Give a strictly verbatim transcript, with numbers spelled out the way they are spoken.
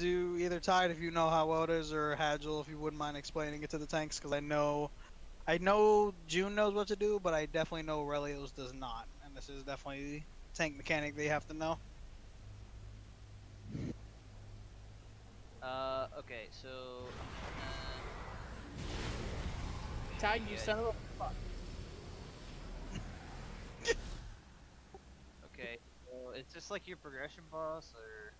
do either Tide if you know how well it is, or Hagel if you wouldn't mind explaining it to the tanks, because I know, I know June knows what to do, but I definitely know Relios does not, and this is definitely tank mechanic they have to know. Uh, okay, so Tag you yeah. son of a fuck. Okay, so it's just like your progression boss, or